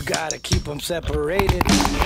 Gotta keep them separated.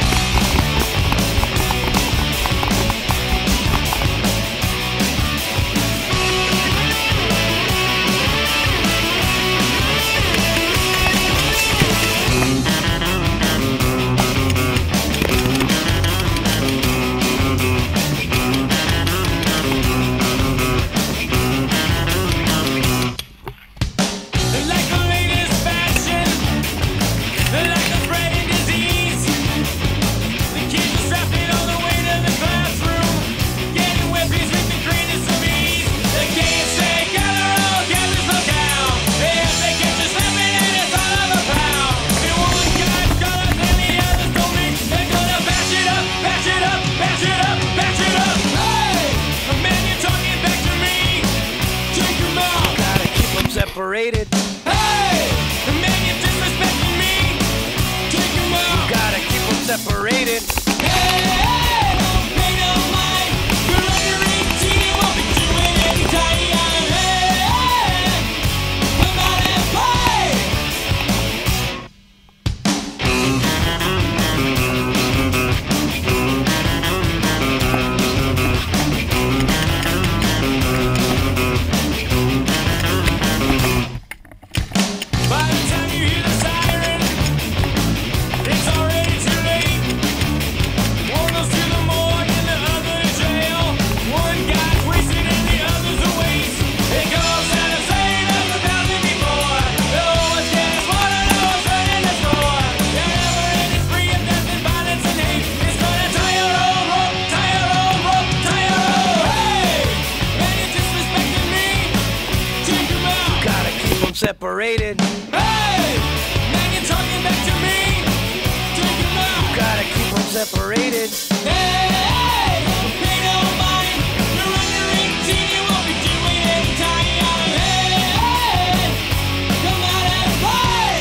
Separated. Hey! The man you disrespecting me! Take him out! Gotta keep them separated. Hey! Don't pay no mind! You're under 18, you won't be doing any time! Hey! Come out and play! By the time you hear the siren, it's already too late. One goes to the morgue and the other to jail. One guy's wasted and the other's a waste. It goes out of saying as 1,000 before. No one's getting smarter, no one's running the store. Your never-ending spree of death and violence and hate is gonna tie your own rope, tie your own rope, tie your own. Hey! Man, you're disrespecting me. Take him out. Gotta keep them separated. Hey! Man, you're talking back to me. Take him out. Gotta keep them separated. Hey! Don't pay no mind. You're under 18. You won't be doing any time. Hey! Come out and play.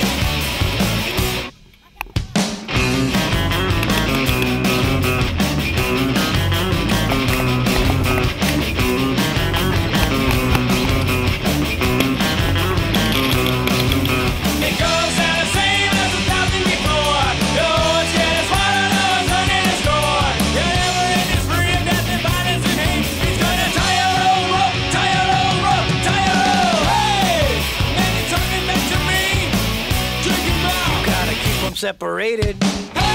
It goes out the same as 1,000 before. No one's getting smarter, no one's running the score. Your never-ending spree of death and violence and hate is gonna tie your own rope, tie your own rope, tie your own. Hey! Man, you're talking back to me. Take him out. Gotta keep them separated. Hey!